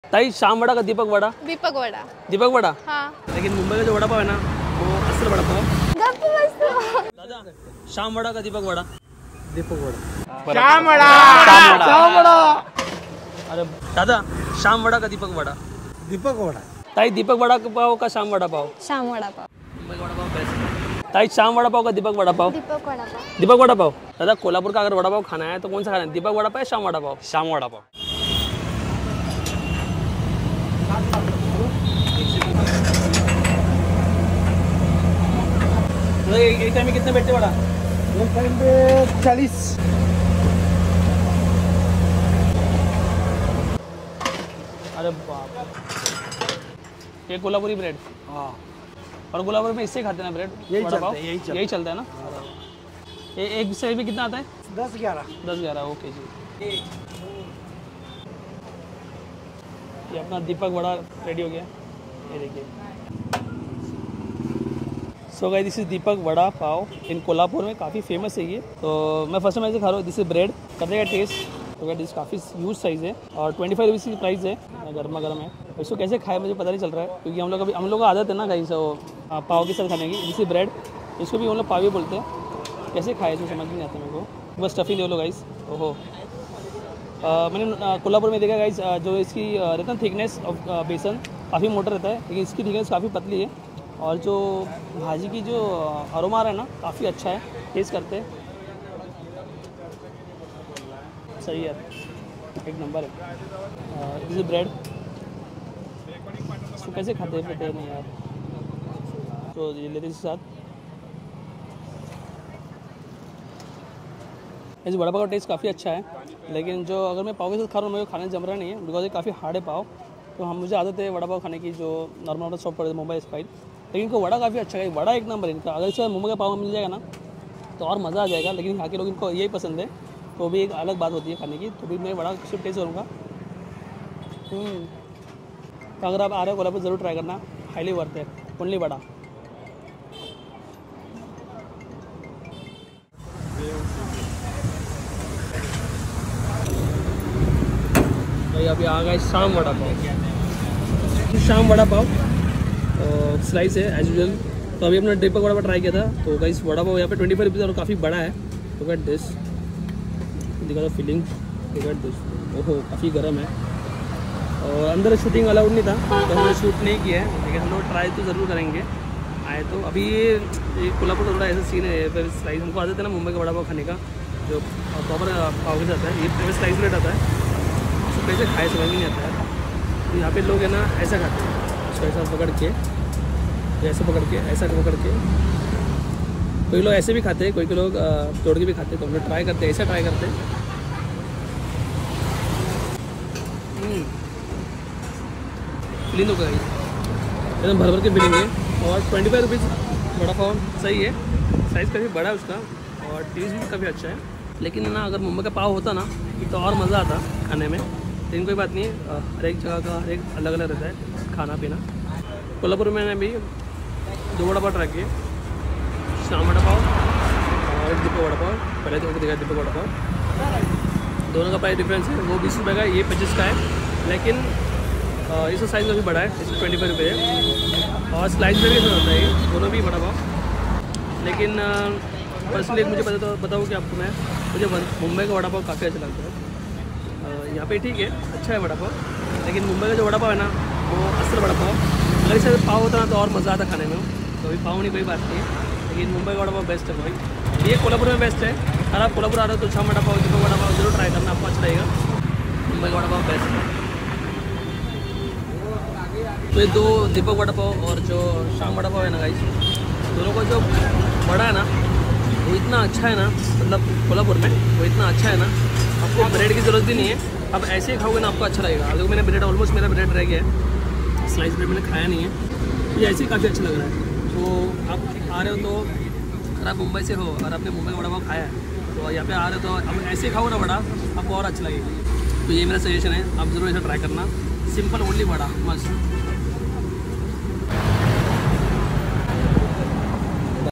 ताई शाम वड़ा का दीपक वड़ा? दीपक वड़ा। दीपक वड़ा? हाँ। लेकिन मुंबई का जो वड़ा पाव है ना वो असल वड़ा पाव। दादा शाम वड़ा का दीपक वड़ा? दीपक वड़ा। शाम वड़ा। शाम वड़ा। अरे दादा शाम वड़ा का दीपक वड़ा? दीपक वड़ा। ताई दीपक वड़ा पाव का शाम वड़ा पाव? शाम वड़ा पाव। मुंबई का वड़ा पाव बेस्ट। ताई शाम वड़ा पाव का दीपक वड़ा पाव? दीपक वड़ा पाव। दीपक वड़ा पाव। दादा कोल्हापुर का अगर वड़ा पाव खाना है तो कौन सा खाना है, दीपक वड़ा पाव या शाम वड़ा पाव? शाम वड़ा पाव। एक टाइम में कितने बैठते वड़ा? एक टाइम पे 40। अरे बाप, ये कोल्हापुरी ब्रेड। हाँ और कोल्हापुर में इससे खाते हैं ना ब्रेड? यही वड़ा चलता पाव? है, यही यही चलता है ना। एक साइड में कितना आता है? 10-11। 10-11 ओके जी। ये अपना दीपक वड़ा रेडी हो गया, ये देखिए। So guys this is Deepak vada pav in Kolhapur में, काफ़ी फेमस है ये। तो मैं फर्स्ट टाइम ऐसे खा रहा हूँ। दिस इज ब्रेड, करने का टेस्ट तो गाइस दिस काफ़ी ह्यूज साइज़ है और 25 रुपीज़ की प्राइस है, गर्मा गर्म है। इसको कैसे खाए मुझे पता नहीं चल रहा है, क्योंकि हम लोग का आदत है ना गाइस पाव के साथ खाने की। दिस इज ब्रेड, इसको भी हम लोग पाव ही बोलते हैं। कैसे खाए इसको समझ नहीं आता मेरे को। बस स्टफिंग ले लो गाइस। ओहो मैंने कोल्हापुर में देखा गाइस, जो इसकी रहता है थिकनेस ऑफ बेसन काफ़ी मोटा रहता है, लेकिन इसकी थिकनेस काफ़ी पतली है। और जो भाजी की जो अरोमा आ रहा है ना काफ़ी अच्छा है, टेस्ट करते हैं। सही है, एक नंबर है। दिस इज ब्रेड, इसको कैसे खाते हैं पता नहीं यार। तो ये लेते इसके साथ। इस वड़ा पाव का टेस्ट काफ़ी अच्छा है, लेकिन जो अगर मैं पाव के साथ खा रहा हूँ मुझे खाने जम रहा नहीं है, बिकॉज ये काफ़ी हार्ड है पाव। तो हम मुझे आदत है वड़ा पाव खाने की जो नॉर्मल शॉप पर मुंबई स्टाइल, लेकिन इनको वड़ा काफ़ी अच्छा है। वड़ा एक नंबर है इनका। अगर इसके मुंबई का पाव मिल जाएगा ना तो और मज़ा आ जाएगा, लेकिन यहाँ के लोग इनको यही पसंद है, तो भी एक अलग बात होती है खाने की। तो भी मैं वड़ा सिर्फ टेस्ट करूँगा। तो अगर आप आ रहे हो कोल्हापुर ज़रूर ट्राई करना, हाईली वर्थ है। ओनली वड़ा। भाई अभी आ गए शाम वड़ा पाव। शाम वड़ा पाव स्लाइस है एज यूजल। तो अभी अपना दीपक वड़ा पाव ट्राई किया था। तो गाइस वड़ा पाव यहाँ पे 25 रुपीज़ और काफ़ी बड़ा है। तो गेट दिस, दिखा दो फीलिंग, गेट दिस। ओहो काफ़ी गर्म है और अंदर शूटिंग अलाउड नहीं था तो हमने शूट नहीं किया है, लेकिन हम लोग ट्राई तो ज़रूर करेंगे आए तो। अभी ये कोल्हापुर थोड़ा ऐसा सीन है, स्लाइस हमको आदत है ना मुंबई का वड़ा पाव खाने का, जो प्रॉपर पाव के साथ है। ये स्लाइस रेट आता है, उसको कैसे खाए समझ नहीं आता है। तो यहाँ पे लोग है ना ऐसा खाते हैं, उसको ऐसा पकड़ के, ऐसे पकड़ के, ऐसा पकड़ के। कोई लोग ऐसे भी खाते हैं, कोई लोग तोड़ के भी खाते हैं। तो हम लोग ट्राई करते हैं, ऐसा ट्राई करते हैं। फिलिंग होगा एकदम भर भर के फिलिंग है। और 25 रुपीज़ वड़ा पाव सही है, साइज़ काफ़ी बड़ा है उसका और टेस्ट भी काफ़ी अच्छा है। लेकिन ना अगर मुंबई का पाव होता ना तो और मज़ा आता खाने में, लेकिन कोई बात नहीं है। हर एक जगह का हर एक अलग अलग रहता है खाना पीना। कोल्हापुर में मैंने अभी 2 वड़ा पाव ट्राई किए, शाम वड़ा पाव और एक दीपक वड़ा पाव। पहले तो देखा दीपक वड़ा पाव, दोनों का प्राइस डिफरेंस है। वो 20 रुपये का, ये 25 का है। लेकिन इसका साइज़ काफ़ी बड़ा है, इसमें 25 रुपये है। और स्लाइस ब्रेड के साथ होता है ये दोनों भी वड़ा पाव। लेकिन पर्सनली मुझे बताऊँ कि आपको मुझे मुंबई का वड़ा पाव काफ़ी अच्छा लगता है। यहाँ पे ठीक है, अच्छा है वड़ा पाव, लेकिन मुंबई का जो वड़ा पाव है ना वो असल वड़ा पाव। अगर इससे पाव होता ना तो और मज़ा आता खाने में। तो अभी पाव नहीं कोई बात नहीं है, लेकिन मुंबई का वड़ा पाव बेस्ट है भाई। ये कोल्हापुर में बेस्ट है। अगर आप कोल्हापुर आ रहे हो तो शाम वड़ा पाव, दीपक वड़ा पाव जरूर ट्राई करना, आपको अच्छा लगेगा। मुंबई का वड़ा पाव बेस्ट है। तो ये 2 दीपक वड़ा पाव और जो शाम वड़ा पाव है ना गाइस, दोनों का जो वड़ा है ना वो इतना अच्छा है ना, मतलब कोल्हापुर में वो इतना अच्छा है ना, आपको ब्रेड की ज़रूरत भी नहीं है। अब ऐसे ही खाओगे ना आपको अच्छा लगेगा। अगर मैंने ब्रेड ऑलमोस्ट मेरा ब्रेड रह गया है, स्लाइस ब्रेड मैंने खाया नहीं है, ये ऐसे ही काफ़ी अच्छा लग रहा है। तो आप आ रहे हो तो अगर आप मुंबई से हो और आपने मुंबई का वड़ा पाव खाया है तो यहाँ पे आ रहे हो तो अब ऐसे ही खाओ ना वड़ा, आपको और अच्छा लगेगा। तो ये मेरा सजेशन है, आप ज़रूर ऐसा ट्राई करना। सिंपल ओनली वड़ा मस्त।